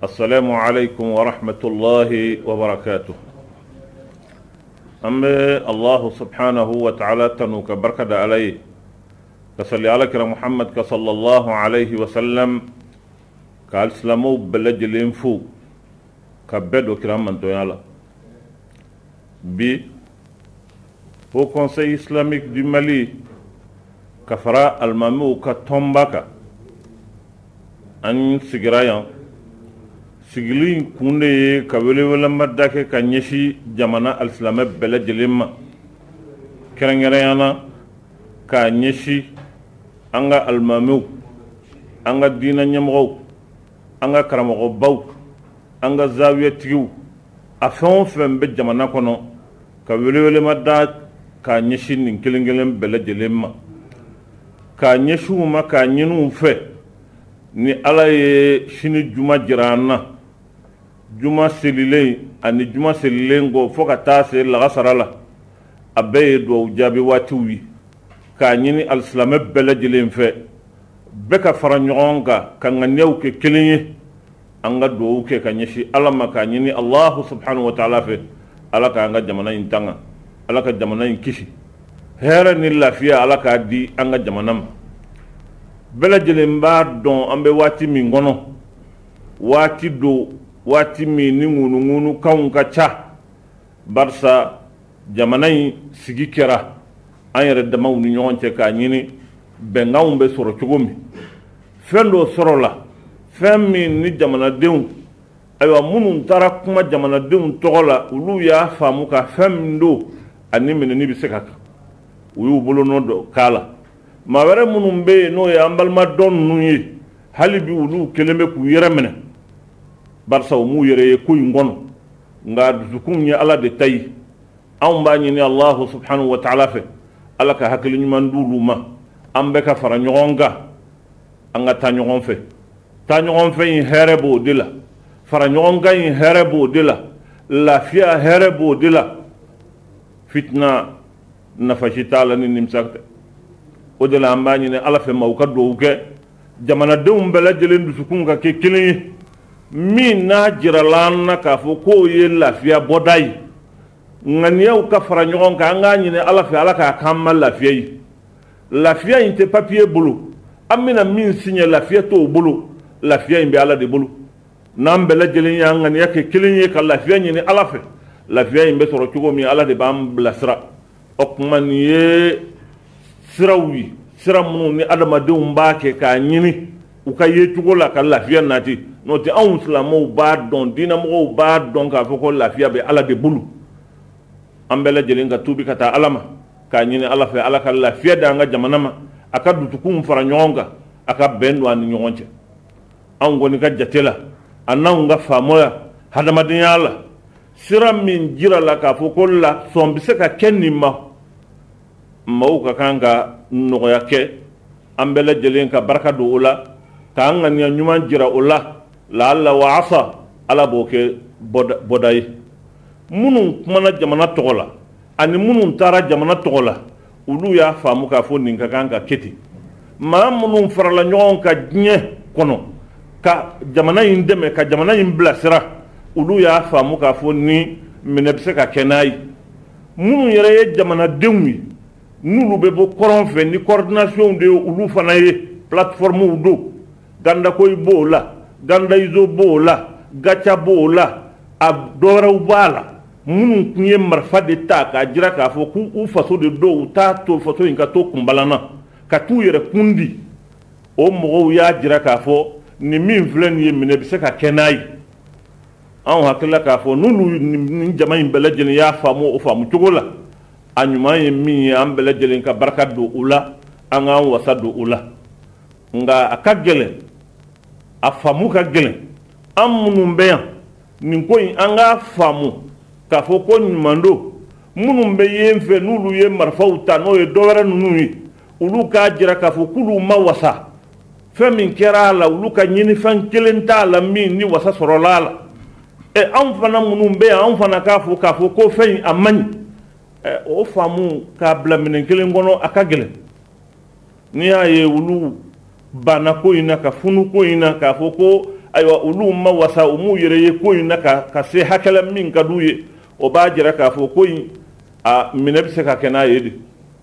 السلام عليكم ورحمة الله وبركاته. أما الله سبحانه وتعالى تنوك بركة عليه كصلي على محمد صلى الله عليه وسلم قال سلامو بلج الانفو كبدو كرام من تويالا بي au Conseil islamique du Mali kafara almamou ka tombaka an sigirayan sigilin kunde ka wele madake ka nyeshi jamana al-islamé bele jelimma kerengereyana ka nyeshi anga almamou anga dina nyamro anga karamo baw anga zawiya tigiw afon fembe jamana kono ka wele madake ka nyeshi nin kelengelen bele jelimma ka nyeshuma ka nyinu fe ni ala ye shini juma jirana juma selile ani juma selile ngo foka tase la gasarala abe do jabi watiwi ka nyini al-islamé bele jelen fe beka faranjonga ka nganew ke kelenye anga do ke ka nyeshi ala maka nyini allah subhanahu wa ta'ala fe ala ka anga jamana intanga ala ka jamana kishi hera ni lafiya ala ka di anga jamanam bele jelen ba don ambe wati mi ngono wati do wati mi ni ngunu kan ka cha barsa jamanai sigi kera an yere da mawni nyonce ka nyini be ngawbe soro cogomi fendo soro la femmi ni jamana deun aywa munun tara kuma jamana deun togola ulu ya famu ka femdo ani meneni bi sekaka uyu bolo no do kala ma were munun be no ya ambalma don nuyi halibi ulu keleme ku yere mena barsa mu yere ko ngono nga zukun ya ala de tay an ba ni allah subhanahu wa ta'ala fe ala ka hakili nyman duluma ambe ka fara nyonga anga ta nyon fe in herebo dila fara nyonga in herebo dila lafiya herebo dila fitna nafashita la ni nimsakte o de la ambani ne ala fe mawka do ke jamana dum bela jelen du sukun ka ke kilin min na jiralan ka fo ko ye lafiya bodai nganiya ka fara nyon ka ngani ne ala fe ala ka kamal lafiya inte papier bulu amina min signe lafiya to bulu lafiya imbe ala de bulu nam bela jelen ya ngani ke kilin ka lafiya ni ala fe lafiya imbe soro cugo mi ala de bam blasra okman ye sirawi siramunu ni adama de umbake ka nyini uka ye cugo la ka lafiya nati no ti an islamo ba don dina mo ba don ka foko lafiya be ala de bulu ambela jelen ka tubi kata alama ka nyini ala fe ala ka lafiya da nga jamana ma aka dutukum fara nyonga aka bendo an nyonche an goni ka jatela anan nga famoya hadama dinyala siram min jira la ka foko la sombise ka kenni mauka kanga nogoya ke ambela jelen ka barka do ula ka anga nya nyuman jira ula la alla wa asa ala boke bodai munun mana jamana togola ani munun tara jamana togola ulu ya famu ka fo ninka kanga keti ma munun farala nyon ka nye kono ka jamana indeme ka jamana imblasira ulu ya famu ka fo ni menebse ka kenai munun yere jamana denwi nulu be bo koron fe ni coordination de ulu fanaye plateforme do ganda koy bola ganda izo bola gacha bola abdora ubala munu kunye marfa de ta ka jira ka fo ku u faso de do ta to faso inka to kumbalana ka tu yere kundi o mo ya jira ka fo ni min flen ye mine bi se ka kenai an hakila ka fo nulu ni jama in belajin ya famu o famu tugola anyuma ye min an belajin ka barka do ula an an wasa do ula nga akagele afamu ka gele an munun be yan nin ko an ga famu ka fo ko nyumando munun be yen fe nulu ye marfaw ta no ye dowara nunu yi ulu ka jira ka fo kulu ma wasa fe min kera la ulu ka nyini fan kelenta la min ni wasa sorolala e an fana munun be an fana ka fo ko fe amani o famu ka bla minen kelen gono akagele ni aye ulu bana ko ina ka funu ko ina ka fo ko aywa ulu ma wasa umu yere ye ko ina ka se hakala min ka duye o ba jira ka fo ko a minab se ka kana yedi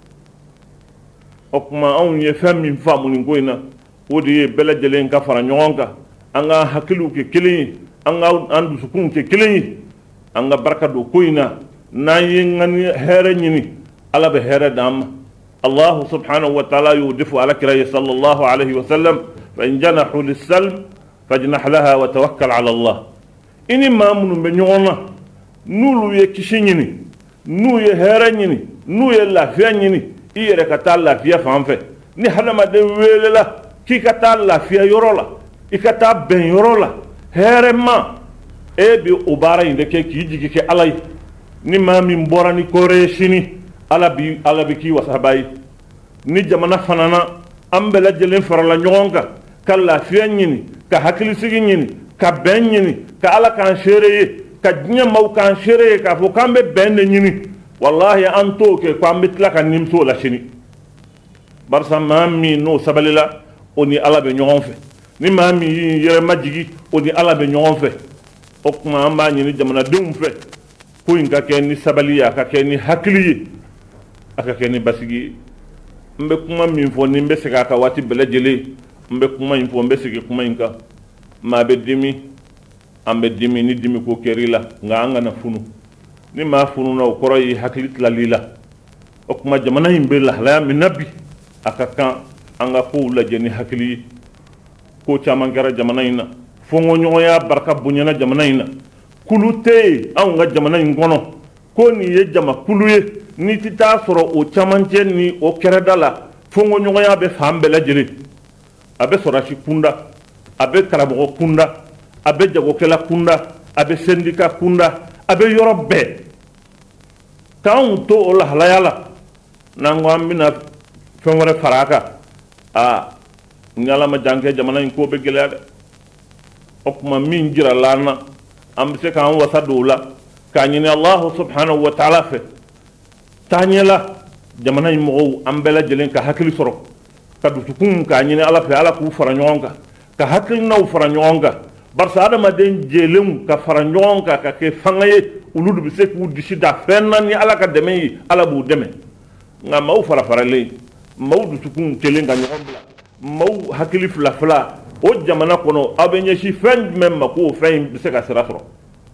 o kuma on ye fam min famu ni ko ina o de bela jelen ka fara nyonga anga hakilu ke kelin anga andu sukun ke kelin anga barka do ko ina na yingani here nyini ala be here dam الله سبحانه وتعالى يودف على كريه صلى الله عليه وسلم فإن جنحوا للسلم فاجنح لها وتوكل على الله إني ما من بنيونا نولو يكشيني نو يهرني نو يلافياني إيرا كتال لافيا فانفه ني حدا ما دي ويللا كي كتال لافيا يرولا إكتال بن يرولا هرما بي أبارا يندكي كي يجي كي علي ني ما من بوراني كوريشيني ala bi ki wasabai ni jamana fanana ambela jelen farala nyonga kala fianyini ka hakili sigi nyini ka ben nyini ka ala kan shereye ka nya mau kan shereye ka fo kambe ben nyini wallahi anto ke ko ambitla kan nimso la shini barsa mami no sabalila oni ala be nyonfe ni mami yere majigi oni ala be nyonfe o kuma amba nyini jamana dum fe ko inga ken ni sabaliya ka ken ni hakili aka keni basigi mbe kuma min fo ni mbe sega ka wati bele jele mbe kuma info mbe sigi kuma inka ma be dimi ambe dimi ni dimi ko kerila nga anga na funu ni ma funu na ko royi haklit la lila o kuma jamana himbe la la min nabi aka kan anga ko la jeni hakli ko chama ngara jamana ina fongo nyoya barka bunyana jamana ina kulute an nga jamana ngono ko ni ye jama kuluye ni ti taa sɔrɔ o camancɛ ni o kɛrɛda la fongo ɲɔgɔnya bɛ fan bɛɛ lajɛlen a bɛ sɔrɔsi kunda a bɛ karamɔgɔ kunda a bɛ jagokɛla kunda a bɛ sendika kunda a bɛ yɔrɔ bɛɛ k'anw to o lahalaya la n'an ko an bɛna fɛn wɛrɛ fara a kan ni ala ma jan kɛ jamana in ko bɛ gɛlɛya dɛ o tuma min jira l'an na an bɛ se k'an wasa don o la k'a ɲini alahu subhanahu wa ta'ala fɛ tanyela jamana yimo ambela jelen ka hakili soro ka dutukun ka nyine ala fe ala ku fara nyonga ka hakili naw fara nyonga barsa adama den jelen ka fara nyonga ka ke fangaye uludu bi se ku disida fenna ni ala ka deme yi ala bu deme nga maw fara fara le maw dutukun kelen ga nyonga maw hakili fla fla o jamana kono abenye shi fen memma ko fen bi se ka sira soro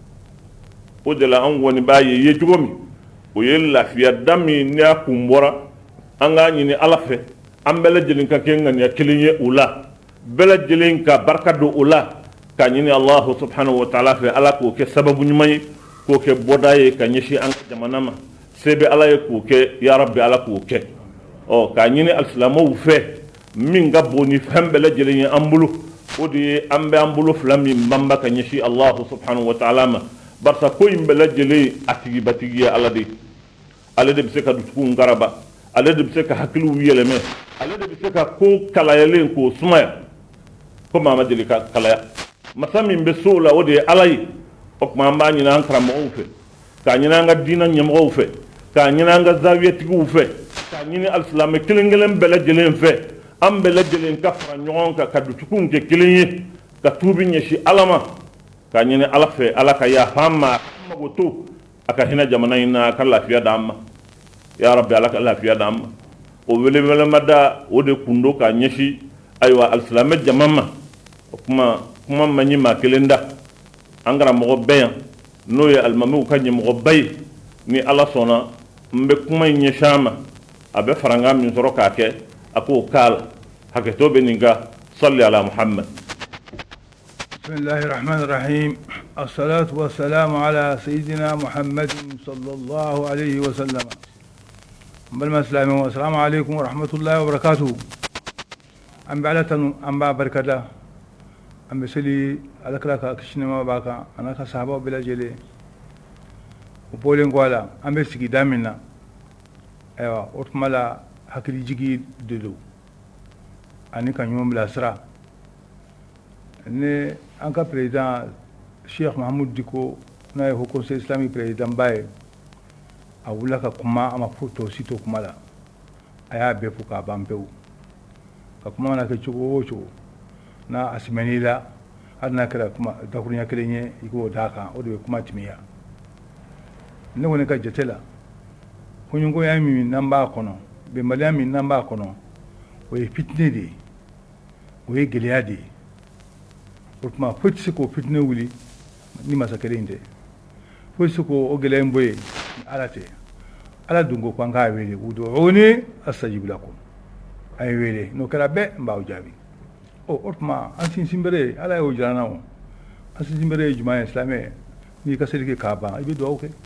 o de la an woni baye ye jugomi o ye lafiya dami ni a kun bɔra an k'a ɲini ala fɛ an bɛɛ lajɛlen ka kɛ ŋaniya kelen ye o la bɛɛ lajɛlen ka barika don o la k'a ɲini alahu subhanahu wa ta'ala fɛ ala k'o kɛ sababu ɲuman ye k'o kɛ bɔda ye ka ɲɛsin an ka jamana ma se bɛ ala ye k'o kɛ ya rabbi ala k'o kɛ k'a ɲini alisilamɛw fɛ min ka bon ni fɛn bɛɛ lajɛlen ye an bolo o de ye an bɛ an bolo fila min banba ka ɲɛsin alahu subhanahu wa ta'ala ma barisa ko in bɛɛ lajɛlen a tigibatigi ye ala de ye ale de bɛ se ka dusukun garaba ale de bɛ se ka hakiliw yɛlɛmɛ ale de bɛ se ka ko kalayalen k'o sumaya ko maa ma deli ka kalaya masa min bɛ so o la o de ye ala ye o tuma an b'a ɲini an karamɔgɔw fɛ k'a ɲini an ka diinɛ ɲɛmɔgɔw fɛ k'a ɲini an ka zawiyatigiw fɛ k'a ɲini alisilamɛ kelen kelen bɛɛ lajɛlen fɛ an bɛɛ lajɛlen ka fara ɲɔgɔn kan ka dusukun kɛ kelen ye ka tuubi ɲɛsin ala ma k'a ɲini ala fɛ ala ka yafa an ma a ka mago to a ka hinɛ jamana in na a ka lafiya d'an ma ya rabbi ala ka lafiya d'an ma o welewelemada o de kun do k'a ɲɛsin ayiwa alisilamɛ jama ma o kuma ma ɲi maa kelen da an karamɔgɔ bɛɛ yan n'o ye alimamiw ka ɲɛmɔgɔba ye ni ala sɔnna n bɛ kuma in ɲɛsin a ma a bɛ farankan min sɔrɔ k'a kɛ a k'o k'a la hakɛto bɛ nin kan salli ala muhammad. بسم الله الرحمن الرحيم الصلاة والسلام على سيدنا محمد صلى الله عليه وسلم والسلام عليكم ورحمة الله وبركاته أم بعلة أم بركة أم بسلي على كلا كشنما باكا أنا كصحابة بلا جلي وبولين قوالا أم بسكي دامنا أيوة أتملا حكري جيجي دلو أني كان يوم بلا سرا ne an ka président Cheikh Mahamoud Diko n'a ye Haut Conseil islamique président ba ye a wulila ka kuma a ma fo tɔsi to kuma la a y'a bɛɛ fo k'a ban pewu ka kuma mana kɛ cogo o cogo n'a a sɛmɛn'i la adna kala kuma dakurunya kelenye iko daka o de kuma timiya ne woni ka jetela hunyungo ya mi namba kono be maliya mi namba kono o e fitne de o e geliade o kuma futsi ko fitne wuli ni masakelinde futsi ko o gelen boye alate ala dungo ko anga wele ud'uni astajib lakum ay wele no kala be mbaw jabi o otma antin simbere ala o jana o antin simbere juma islamé ni ka sedike kaba ibe do okay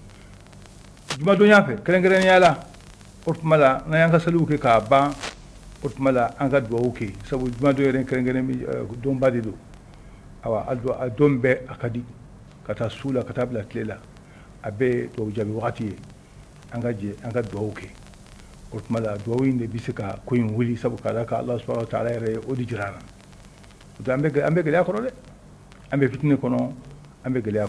juma do nyafe keren yala otma la na yanga salu ke kaba otma la anga do okay sabu juma do yeren keren mi do mbadi do awa aldo adombe akadi kata sula kata bla tlela abe do jabi wakati anga do okay otmala do winde bisika ko yin wuli sabu kala ka Allah subhanahu wa ta'ala re odi jirana to ambe gele ko de ambe fitne kono ambe gele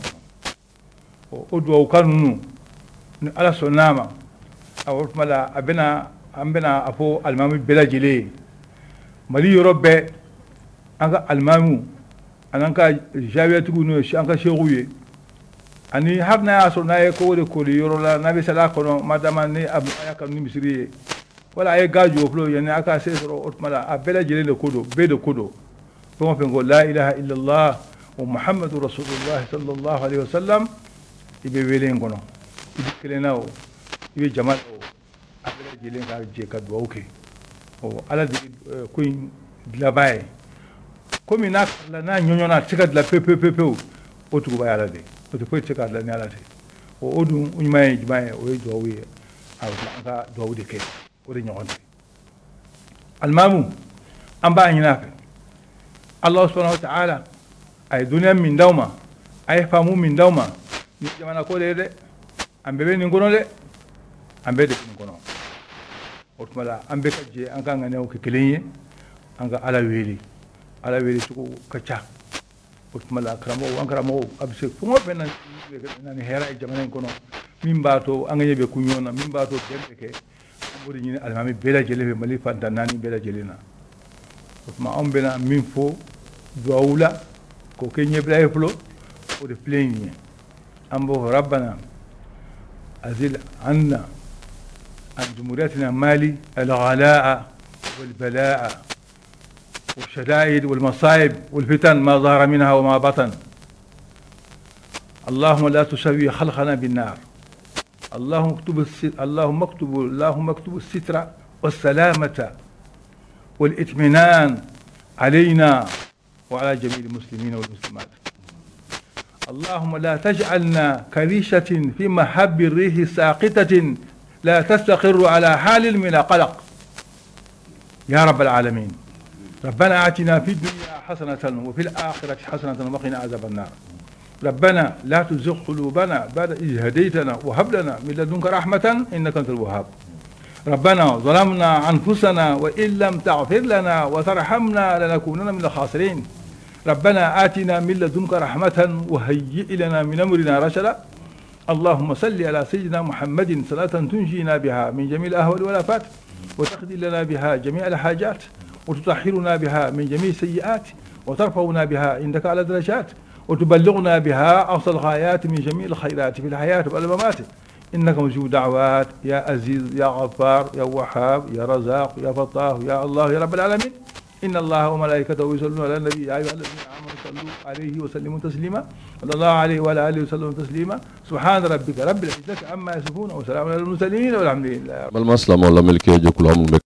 ko o do kanunu ni ala sonama otmala ambena afo almami belajile mali yorobe anga almamu ananka jawiyatu no shi anka sheghuye ani habna ya so naye ko de ko yoro la nabi sala kono madama ni aya kan ni misri wala ay gajo flo yani aka se so otmala abela jele le kodo be de kodo to fe ngo la ilaha illa allah wa muhammadur rasulullah sallallahu alaihi wasallam ibe wele ngono ibe kelena o ibe jamal o abela jele ga je ka do okay o ala de ko dlabaye komi na la nyonyona tika de la pepe o tu ba ala de o te poi check la nyala te o odu unymaye jimaye o do wi anga do de ke o de nyonde almamu amba nyinafe Allah subhanahu wa ta'ala ay dunya min dawma ay famu min dawma ni jamana ko de ambe be ni ngono de ambe de ngono o tumala ambe kaje anga ngane o ke kelenye anga ala weli ko kacha otmala kramo abse fumo bena nani hera e jamane kono mimbato anganyebe kunyona mimbato dembe ke ambodi nyine almami bela jelefe mali fanta nani bela jelena otma ombena minfo doawla ko kenye bla eflo o de plaigne ambo rabbana azil anna an jumhuriyatina mali al-ghalaa wal-balaa والشدائد والمصائب والفتن ما ظهر منها وما بطن اللهم لا تسوي خلقنا بالنار اللهم اكتب الستر والسلامة والإطمئنان علينا وعلى جميع المسلمين والمسلمات اللهم لا تجعلنا كريشة في محب الريح ساقطة لا تستقر على حال من قلق يا رب العالمين ربنا آتنا في الدنيا حسنة وفي الآخرة حسنة وقنا عذاب النار ربنا لا تزغ قلوبنا بعد إذ هديتنا وهب لنا من لدنك رحمة إنك أنت الوهاب ربنا ظلمنا أنفسنا وإن لم تغفر لنا وترحمنا لنكونن من الخاسرين ربنا آتنا من لدنك رحمة وهيئ لنا من أمرنا رشدا اللهم صل على سيدنا محمد صلاة تنجينا بها من جميع الأهوال والآفات وتقضي لنا بها جميع الحاجات وتطهرنا بها من جميع السيئات وترفعنا بها عندك على درجات وتبلغنا بها أوصى الغايات من جميع الخيرات في الحياة والممات إنك مجيب دعوات يا عزيز يا غفار يا وهاب يا رزاق يا فتاح يا الله يا رب العالمين إن الله وملائكته يصلون على النبي يا أيها الذين آمنوا صلوا عليه وسلموا تسليما صلى الله عليه وعلى آله وسلم تسليما سبحان ربك رب العزة عما يصفون وسلام على المرسلين والحمد لله.